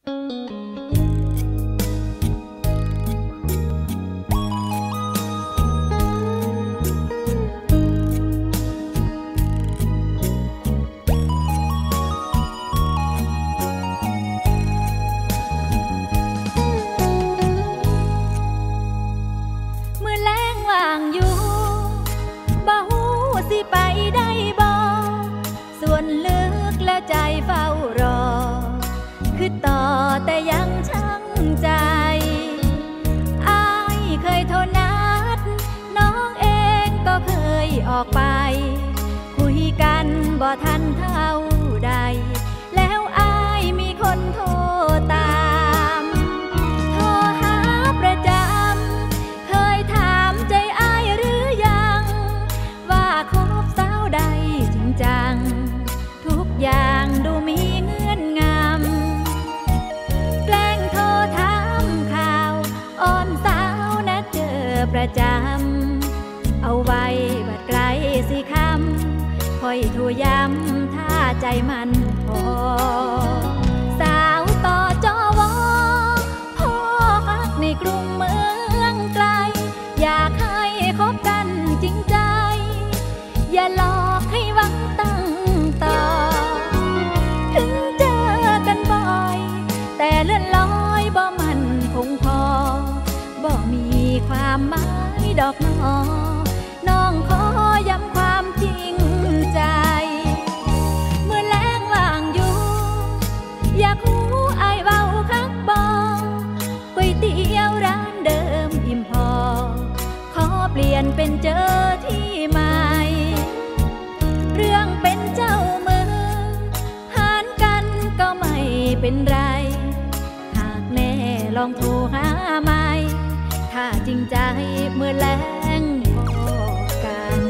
สิไปได้บ่ส่วนลึกแล้วใจเฝ้ารอคือต่อแต่ยังชั่งใจอ้ายเคยโทรนัดน้องเองก็เคยออกไปคุยกันบ่ทันเท่าใดแล้วอ้ายมีคนโทรตามโทรหาประจำเคยถามใจอ้ายหรือยังว่าคบสาวใดจริงจังทุกอย่างดูมีเงื่อนงำแกล้งโทรถามข่าวอ่อนสาวนัดเจอประจำเอาไว้บัดไกลสิคำคอยโทรย้ำถ้าใจมันพอสาวต่อจอวอพ่อพักในกรุงเมืองไกลอยากให้คบกันจริงใจอย่าหลอกให้หวังตั้งต่อถึงเจอกันบ่อยแต่เลื่อนลอยบ่มันคงพอบ่มีความหมายดอกน้องขอย้ำความจริงใจเมื่อแลงว่างอยู่อยากหูอ้ายเว้าคักบ่ก๋วยเตี๋ยวร้านเดิมอิ่มพอขอเปลี่ยนเป็นเจอที่ใหม่เรื่องเป็นเจ้ามือหารกันก็ไม่เป็นไรหากแน่ลองโทรหาใหม่ถ้าจริงใจเมื่อแลงพอกัน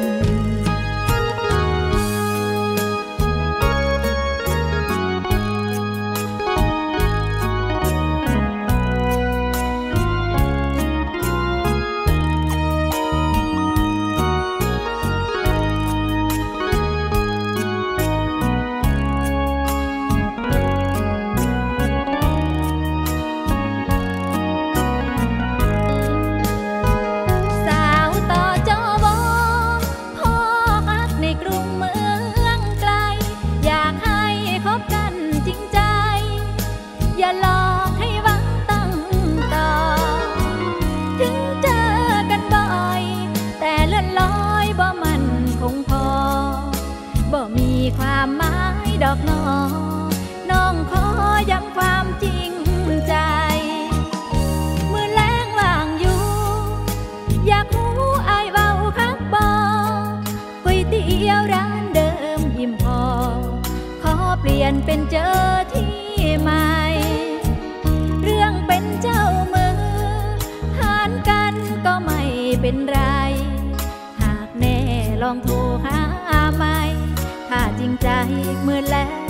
อย่าหลอกให้หวังตั้งต่อถึงเจอกันบ่อยแต่เลื่อนลอยบ่มันคงพอบ่มีความหมายดอกน้องขอย้ำความจริงใจเมื่อแลงว่างอยู่อยากหูอ้ายเว้าคักบ่ก๋วยเตี๋ยวร้านเดิมยิ้มพอขอเปลี่ยนเป็นเจอที่ใหม่เรื่องเป็นเจ้ามือหารกันก็ไม่เป็นไรหากแน่ลองโทรหาใหม่ถ้าจริงใจเมื่อแล้ว